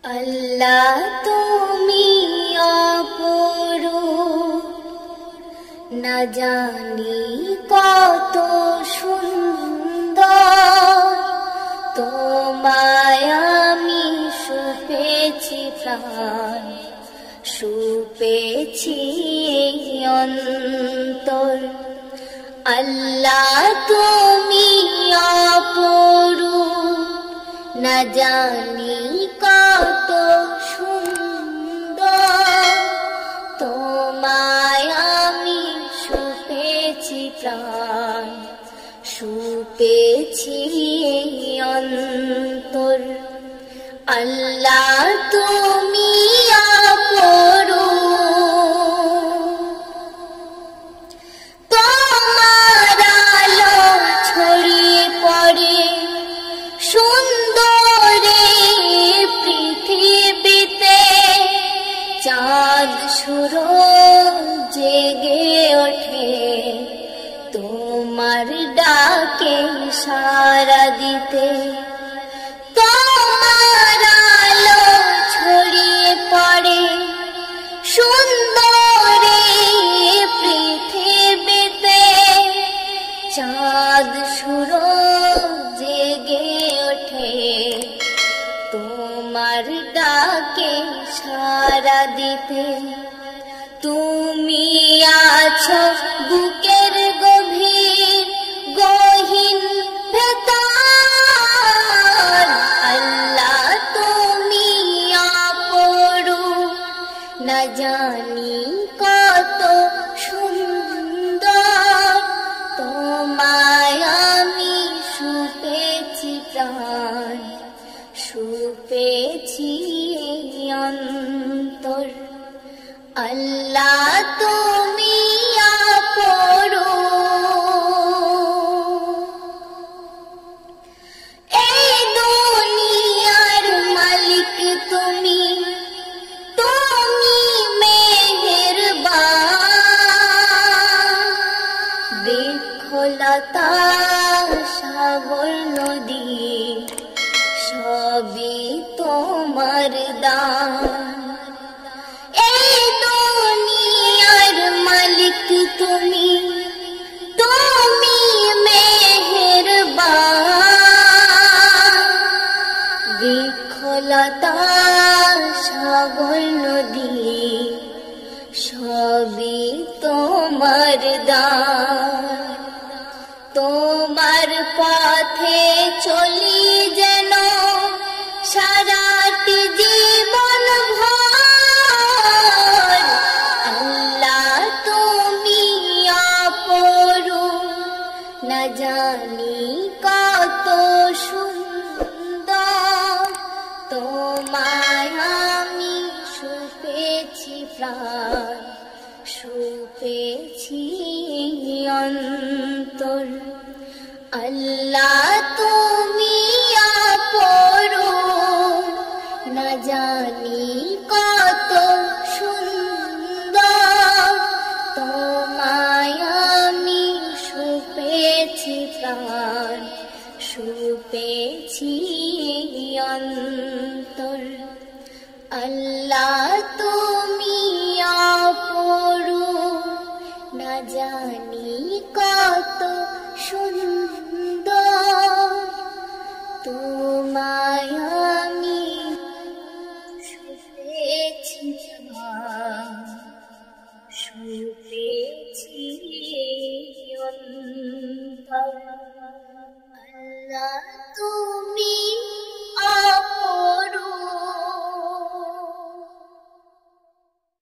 আল্লাহ তুমি অপরূপ, না জানি কত সুন্দর। তোমায় আমি সুপেছি প্রাণ, সুপেছি অন্তর। আল্লাহ তুমি অপরূপ, না জানি কত সুন্দর। তোমায় আমি সুপেছি প্রাণ, সুপেছি অন্তর। আল্লাহ তুমি অপরূপ, তোমার আলো ছড়িয়ে পড়ে সুন্দরে পৃথিবীতে। চাঁদ সূরজ জেগে ওঠে তোমার ডাকে সাড়া দিতে। তোমার আলো ছড়িয়ে পড়ে সুন্দরে পৃথিবীতে। চাঁদ সূরজ জেগে ওঠে তোমার ডাকে সাড়া দিতে। তুমি আছো বুকের গভীর গহীন ভেতর। আল্লাহ তুমি অপরূপ, না জানি কত সুন্দর। তোমায় আমি সুপেছি প্রাণ, সুপেছি অন্তর। আল্লাহ তুমি অপরূপ, এই দুনিয়ার মালিক তুমি, তুমি মেহেরবান। বৃক্ষলতা সাগর নদী সবই তোমার দান। এই দুনিয়ার মালিক তুমি, তুমি মেহেরবান। বৃক্ষলতা সাগর নদী সবই তোমার দান। তোমার পথে চলি যেন সারাটি জীবন ভর। আল্লাহ তুমি অপরূপ, না জানি কত সুন্দর। তোমায় আমি সুপেছি প্রাণ, সুপেছি অন্তর। আল্লাহ তুমি অপরূপ, না জানি কত সুন্দর। তোমায় আমি সুপেছি প্রাণ, সুপেছি অন্তর। আল্লাহ তুমি অপরূপ, না জানি কত সুন্দর। তোমায় আমি সুপেছি প্রাণ, সুপেছি অন্তর। আল্লাহ তুমি